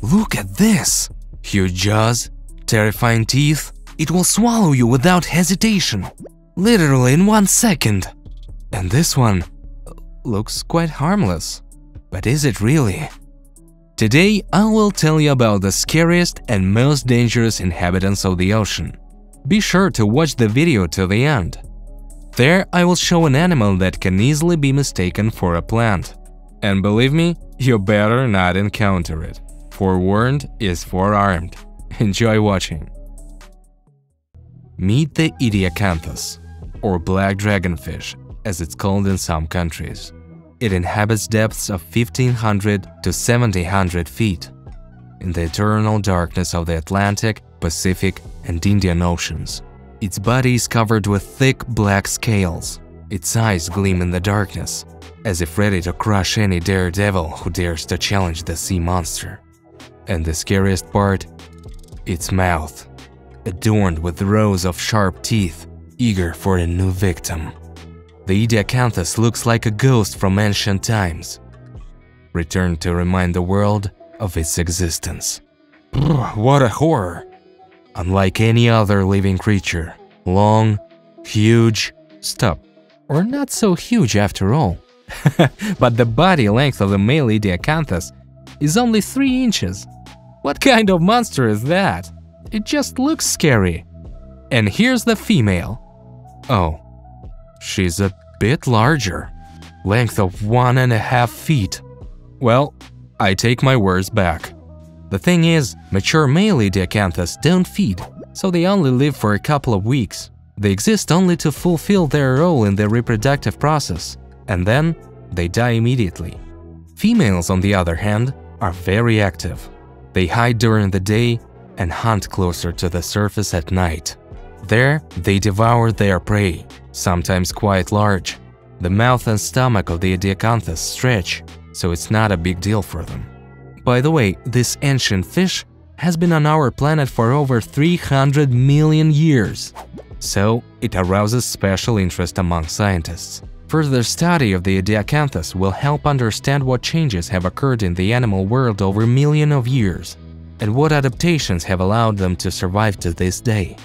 Look at this! Huge jaws, terrifying teeth. It will swallow you without hesitation. Literally in 1 second. And this one looks quite harmless. But is it really? Today I will tell you about the scariest and most dangerous inhabitants of the ocean. Be sure to watch the video till the end. There I will show an animal that can easily be mistaken for a plant. And believe me, you better not encounter it. Forewarned is forearmed. Enjoy watching. Meet the Ediacanthus, or black dragonfish, as it's called in some countries. It inhabits depths of 1500 to 1700 feet, in the eternal darkness of the Atlantic, Pacific, and Indian Oceans. Its body is covered with thick black scales. Its eyes gleam in the darkness, as if ready to crush any daredevil who dares to challenge the sea monster. And the scariest part? Its mouth, adorned with rows of sharp teeth, eager for a new victim. The Ediacanthus looks like a ghost from ancient times, returned to remind the world of its existence. What a horror! Unlike any other living creature, long, huge, or not so huge after all. But the body length of the male Ediacanthus is only 3 inches. What kind of monster is that? It just looks scary. And here's the female. Oh, she's a bit larger. Length of 1.5 feet. Well, I take my words back. The thing is, mature male Ediacanthus don't feed, so they only live for a couple of weeks. They exist only to fulfill their role in the reproductive process, and then they die immediately. Females, on the other hand, are very active. They hide during the day and hunt closer to the surface at night. There, they devour their prey, sometimes quite large. The mouth and stomach of the Ediacanthus stretch, so it's not a big deal for them. By the way, this ancient fish has been on our planet for over 300 million years, so it arouses special interest among scientists. Further study of the Ediacanthus will help understand what changes have occurred in the animal world over millions of years, and what adaptations have allowed them to survive to this day.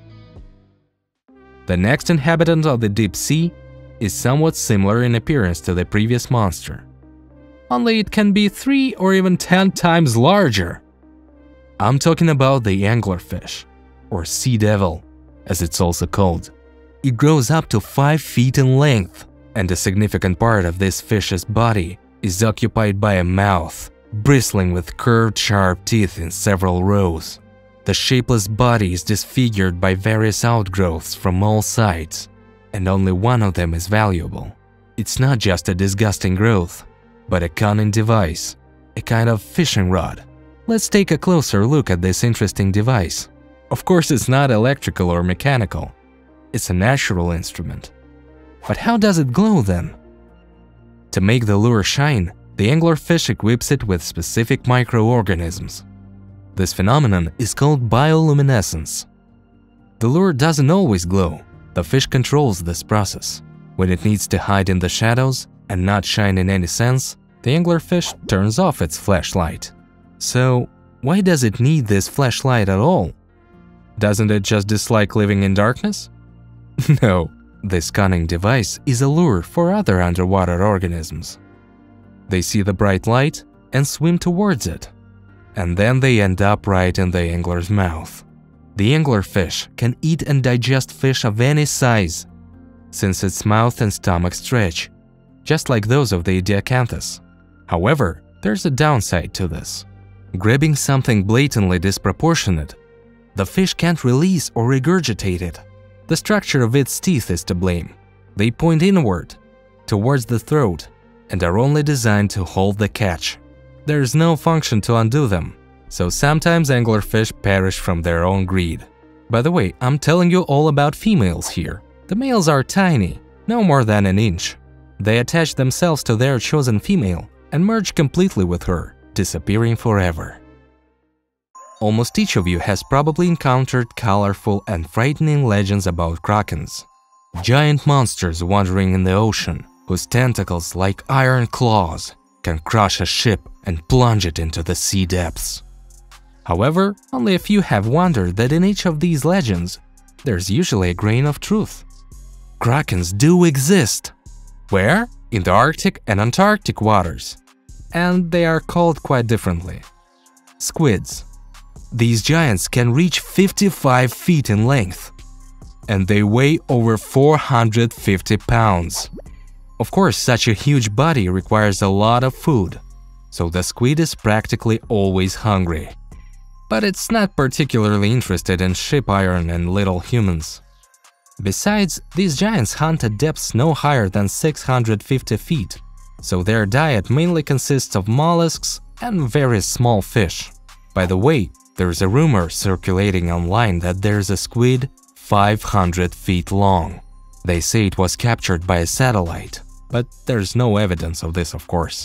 The next inhabitant of the deep sea is somewhat similar in appearance to the previous monster. Only it can be 3 or even 10 times larger. I'm talking about the anglerfish, or sea devil, as it's also called. It grows up to 5 feet in length, and a significant part of this fish's body is occupied by a mouth, bristling with curved sharp teeth in several rows. The shapeless body is disfigured by various outgrowths from all sides, and only one of them is valuable. It's not just a disgusting growth, but a cunning device, a kind of fishing rod. Let's take a closer look at this interesting device. Of course, it's not electrical or mechanical. It's a natural instrument. But how does it glow then? To make the lure shine, the anglerfish equips it with specific microorganisms. This phenomenon is called bioluminescence. The lure doesn't always glow. The fish controls this process. When it needs to hide in the shadows and not shine in any sense, the anglerfish turns off its flashlight. So, why does it need this flashlight at all? Doesn't it just dislike living in darkness? No. This cunning device is a lure for other underwater organisms. They see the bright light and swim towards it, and then they end up right in the angler's mouth. The anglerfish can eat and digest fish of any size, since its mouth and stomach stretch, just like those of the Ediacanthus. However, there's a downside to this. Grabbing something blatantly disproportionate, the fish can't release or regurgitate it. The structure of its teeth is to blame. They point inward, towards the throat, and are only designed to hold the catch. There is no function to undo them, so sometimes anglerfish perish from their own greed. By the way, I'm telling you all about females here. The males are tiny, no more than an inch. They attach themselves to their chosen female and merge completely with her, disappearing forever. Almost each of you has probably encountered colorful and frightening legends about krakens. Giant monsters wandering in the ocean, whose tentacles, like iron claws, can crush a ship and plunge it into the sea depths. However, only a few have wondered that in each of these legends, there's usually a grain of truth. Krakens do exist. Where? In the Arctic and Antarctic waters. And they are called quite differently. Squids. These giants can reach 55 feet in length. And they weigh over 450 pounds. Of course, such a huge body requires a lot of food, so the squid is practically always hungry. But it's not particularly interested in ship iron and little humans. Besides, these giants hunt at depths no higher than 650 feet, so their diet mainly consists of mollusks and very small fish. By the way, there's a rumor circulating online that there's a squid 500 feet long. They say it was captured by a satellite, but there's no evidence of this, of course.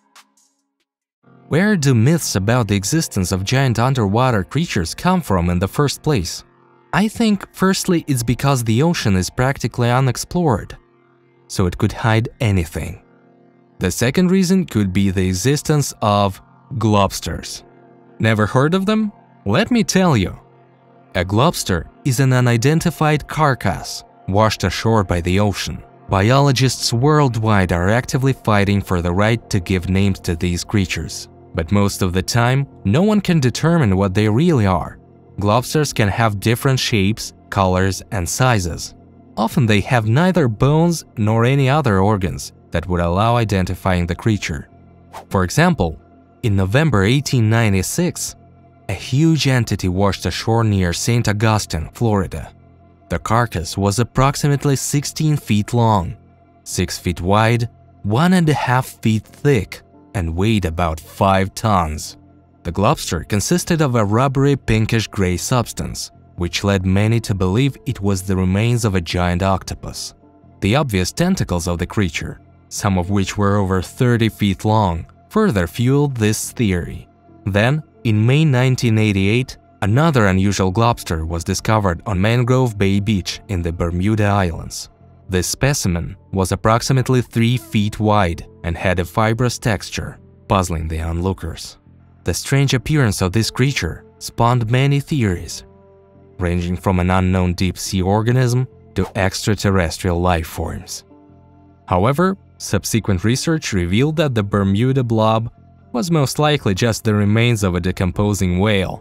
Where do myths about the existence of giant underwater creatures come from in the first place? I think, firstly, it's because the ocean is practically unexplored, so it could hide anything. The second reason could be the existence of globsters. Never heard of them? Let me tell you. A globster is an unidentified carcass washed ashore by the ocean. Biologists worldwide are actively fighting for the right to give names to these creatures. But most of the time, no one can determine what they really are. Globsters can have different shapes, colors, and sizes. Often they have neither bones nor any other organs that would allow identifying the creature. For example, in November 1896, a huge entity washed ashore near St. Augustine, Florida. The carcass was approximately 16 feet long, 6 feet wide, 1.5 feet thick, and weighed about 5 tons. The globster consisted of a rubbery pinkish-gray substance, which led many to believe it was the remains of a giant octopus. The obvious tentacles of the creature, some of which were over 30 feet long, further fueled this theory. Then, in May 1988, another unusual globster was discovered on Mangrove Bay Beach in the Bermuda Islands. This specimen was approximately 3 feet wide and had a fibrous texture, puzzling the onlookers. The strange appearance of this creature spawned many theories, ranging from an unknown deep-sea organism to extraterrestrial life forms. However, subsequent research revealed that the Bermuda blob was most likely just the remains of a decomposing whale.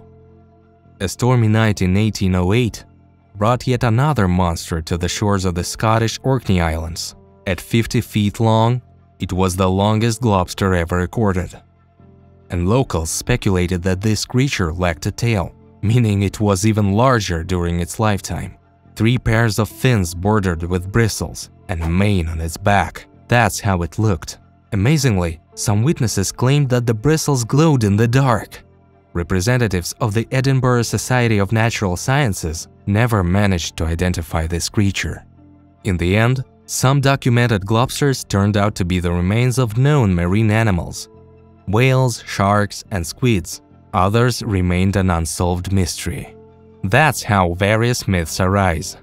A stormy night in 1808 brought yet another monster to the shores of the Scottish Orkney Islands. At 50 feet long, it was the longest globster ever recorded. And locals speculated that this creature lacked a tail, meaning it was even larger during its lifetime. 3 pairs of fins bordered with bristles and a mane on its back. That's how it looked. Amazingly, some witnesses claimed that the bristles glowed in the dark. Representatives of the Edinburgh Society of Natural Sciences never managed to identify this creature. In the end, some documented globsters turned out to be the remains of known marine animals: whales, sharks, and squids. Others remained an unsolved mystery. That's how various myths arise.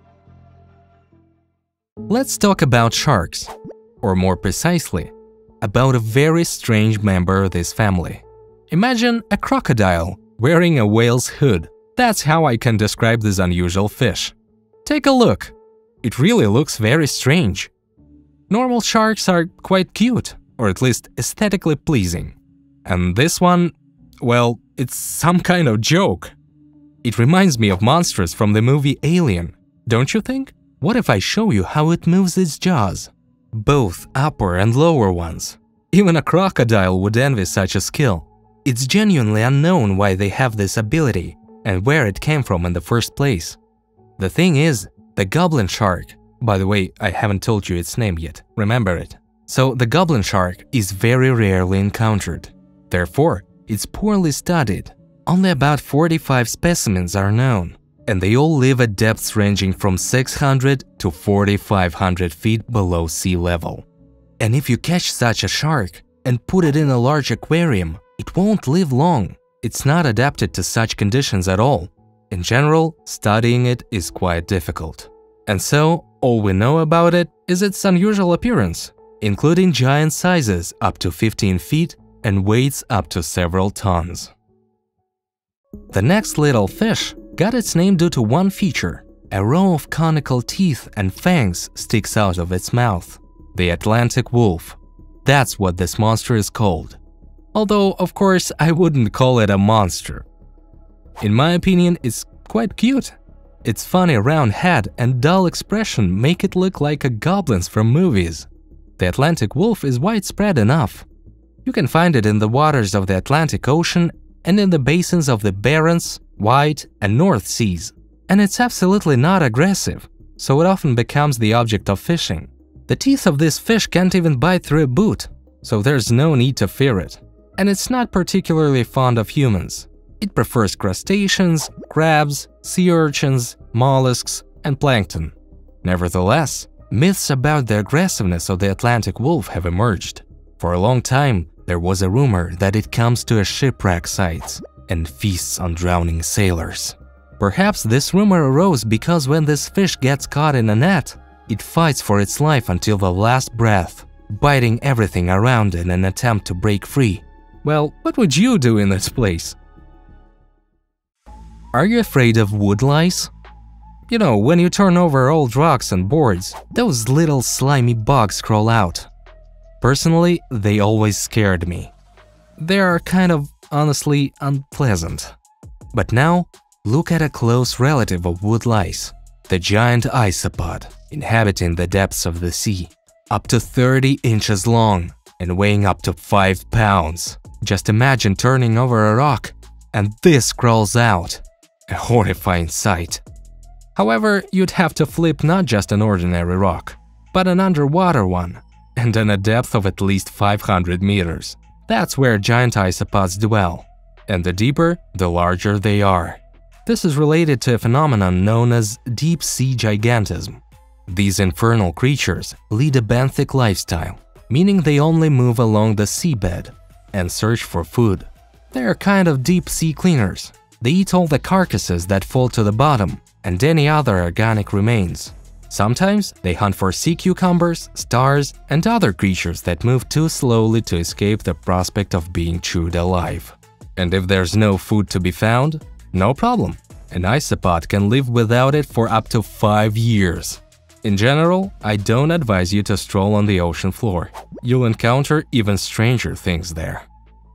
Let's talk about sharks, or more precisely, about a very strange member of this family. Imagine a crocodile wearing a whale's hood. That's how I can describe this unusual fish. Take a look. It really looks very strange. Normal sharks are quite cute, or at least aesthetically pleasing. And this one, well, it's some kind of joke. It reminds me of monsters from the movie Alien, don't you think? What if I show you how it moves its jaws? Both upper and lower ones. Even a crocodile would envy such a skill. It's genuinely unknown why they have this ability and where it came from in the first place. The thing is, the Goblin Shark, by the way, I haven't told you its name yet, remember it. So the Goblin Shark is very rarely encountered. Therefore, it's poorly studied. Only about 45 specimens are known, and they all live at depths ranging from 600 to 4,500 feet below sea level. And if you catch such a shark and put it in a large aquarium, it won't live long. It's not adapted to such conditions at all. In general, studying it is quite difficult. And so, all we know about it is its unusual appearance, including giant sizes up to 15 feet and weights up to several tons. The next little fish got its name due to one feature. A row of conical teeth and fangs sticks out of its mouth. The Atlantic wolf. That's what this monster is called. Although, of course, I wouldn't call it a monster. In my opinion, it's quite cute. Its funny round head and dull expression make it look like a goblins from movies. The Atlantic wolf is widespread enough. You can find it in the waters of the Atlantic Ocean and in the basins of the Barents, White, and North Seas. And it's absolutely not aggressive, so it often becomes the object of fishing. The teeth of this fish can't even bite through a boot, so there's no need to fear it. And it's not particularly fond of humans. It prefers crustaceans, crabs, sea urchins, mollusks, and plankton. Nevertheless, myths about the aggressiveness of the Atlantic wolf have emerged. For a long time, there was a rumor that it comes to a shipwreck sites and feasts on drowning sailors. Perhaps this rumor arose because when this fish gets caught in a net, it fights for its life until the last breath, biting everything around in an attempt to break free. Well, what would you do in this place? Are you afraid of wood lice? You know, when you turn over old rocks and boards, those little slimy bugs crawl out. Personally, they always scared me. They are kind of, honestly, unpleasant. But now, look at a close relative of wood lice, the giant Isopod, inhabiting the depths of the sea, up to 30 inches long and weighing up to 5 pounds. Just imagine turning over a rock and this crawls out. A horrifying sight. However, you'd have to flip not just an ordinary rock, but an underwater one, and in a depth of at least 500 meters. That's where giant isopods dwell, and the deeper, the larger they are. This is related to a phenomenon known as deep-sea gigantism. These infernal creatures lead a benthic lifestyle, meaning they only move along the seabed and search for food. They're kind of deep-sea cleaners. They eat all the carcasses that fall to the bottom and any other organic remains. Sometimes they hunt for sea cucumbers, stars, and other creatures that move too slowly to escape the prospect of being chewed alive. And if there's no food to be found, no problem. An isopod can live without it for up to 5 years. In general, I don't advise you to stroll on the ocean floor. You'll encounter even stranger things there.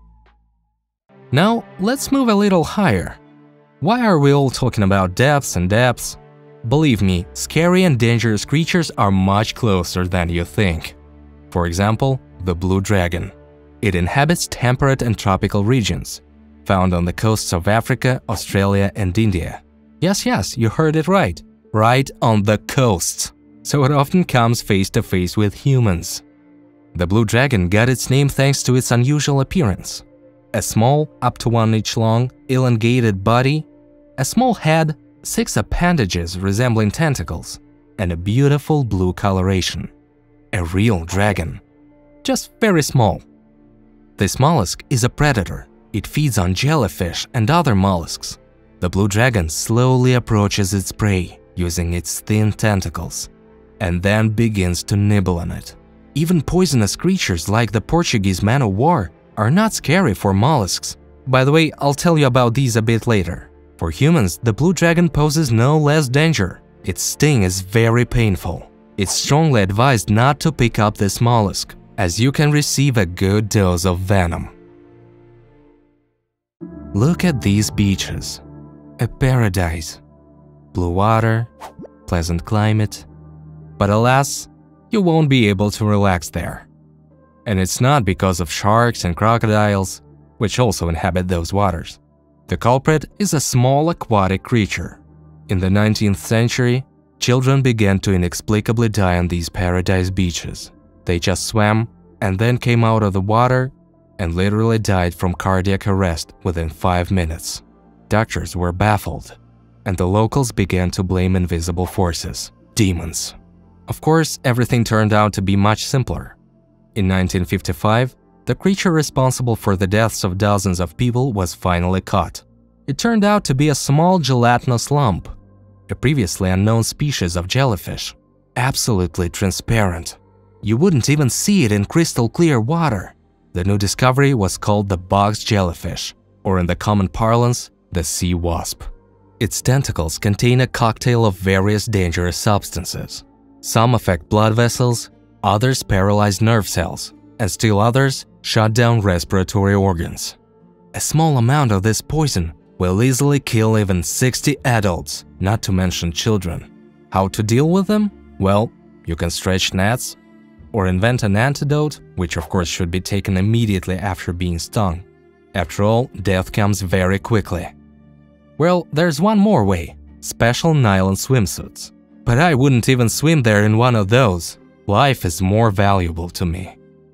Now, let's move a little higher. Why are we all talking about depths and depths? Believe me, scary and dangerous creatures are much closer than you think. For example, the blue dragon. It inhabits temperate and tropical regions, found on the coasts of Africa, Australia, and India. Yes, you heard it right. Right on the coasts. So it often comes face to face with humans. The blue dragon got its name thanks to its unusual appearance. A small, up to 1 inch long, elongated body, a small head, 6 appendages resembling tentacles, and a beautiful blue coloration. A real dragon. Just very small. This mollusk is a predator. It feeds on jellyfish and other mollusks. The blue dragon slowly approaches its prey using its thin tentacles, and then begins to nibble on it. Even poisonous creatures like the Portuguese Man of War are not scary for mollusks. By the way, I'll tell you about these a bit later. For humans, the blue dragon poses no less danger. Its sting is very painful. It's strongly advised not to pick up this mollusk, as you can receive a good dose of venom. Look at these beaches. A paradise. Blue water, pleasant climate. But alas, you won't be able to relax there. And it's not because of sharks and crocodiles, which also inhabit those waters. The culprit is a small aquatic creature. In the 19th century, children began to inexplicably die on these paradise beaches. They just swam and then came out of the water and literally died from cardiac arrest within 5 minutes. Doctors were baffled, and the locals began to blame invisible forces, demons. Of course, everything turned out to be much simpler. In 1955, the creature responsible for the deaths of dozens of people was finally caught. It turned out to be a small gelatinous lump, a previously unknown species of jellyfish, absolutely transparent. You wouldn't even see it in crystal clear water. The new discovery was called the box jellyfish, or in the common parlance, the sea wasp. Its tentacles contain a cocktail of various dangerous substances. Some affect blood vessels, others paralyze nerve cells, and still others shut down respiratory organs. A small amount of this poison will easily kill even 60 adults, not to mention children. How to deal with them? Well, you can stretch nets or invent an antidote, which of course should be taken immediately after being stung. After all, death comes very quickly. Well, there's one more way: special nylon swimsuits. But I wouldn't even swim there in one of those. Life is more valuable to me.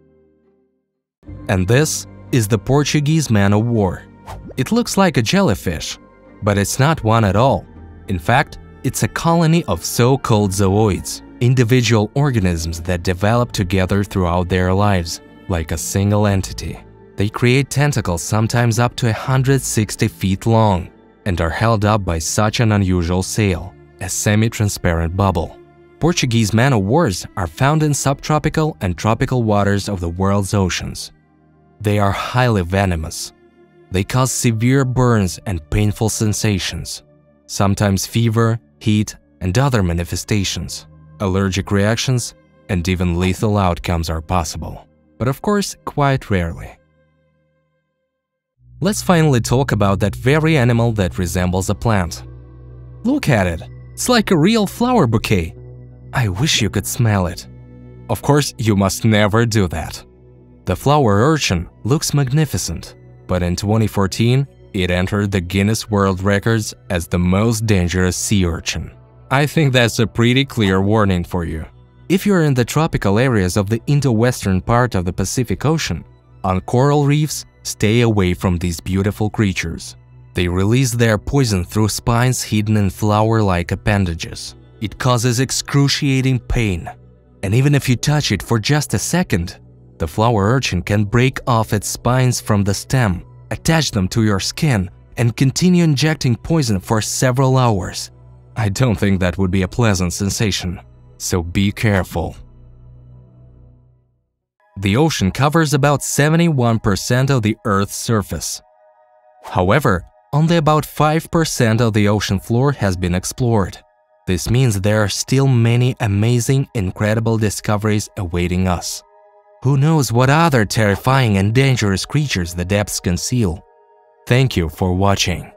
And this is the Portuguese Man of War. It looks like a jellyfish, but it's not one at all. In fact, it's a colony of so-called zooids, individual organisms that develop together throughout their lives, like a single entity. They create tentacles sometimes up to 160 feet long and are held up by such an unusual sail, a semi-transparent bubble. Portuguese man of wars are found in subtropical and tropical waters of the world's oceans. They are highly venomous. They cause severe burns and painful sensations, sometimes fever, heat, and other manifestations. Allergic reactions and even lethal outcomes are possible, but of course, quite rarely. Let's finally talk about that very animal that resembles a plant. Look at it, it's like a real flower bouquet. I wish you could smell it. Of course, you must never do that. The flower urchin looks magnificent, but in 2014, it entered the Guinness World Records as the most dangerous sea urchin. I think that's a pretty clear warning for you. If you're in the tropical areas of the Indo-Western part of the Pacific Ocean, on coral reefs, stay away from these beautiful creatures. They release their poison through spines hidden in flower-like appendages. It causes excruciating pain, and even if you touch it for just a second, the flower urchin can break off its spines from the stem, attach them to your skin, and continue injecting poison for several hours. I don't think that would be a pleasant sensation, so be careful. The ocean covers about 71% of the Earth's surface. However, only about 5% of the ocean floor has been explored. This means there are still many amazing, incredible discoveries awaiting us. Who knows what other terrifying and dangerous creatures the depths conceal? Thank you for watching.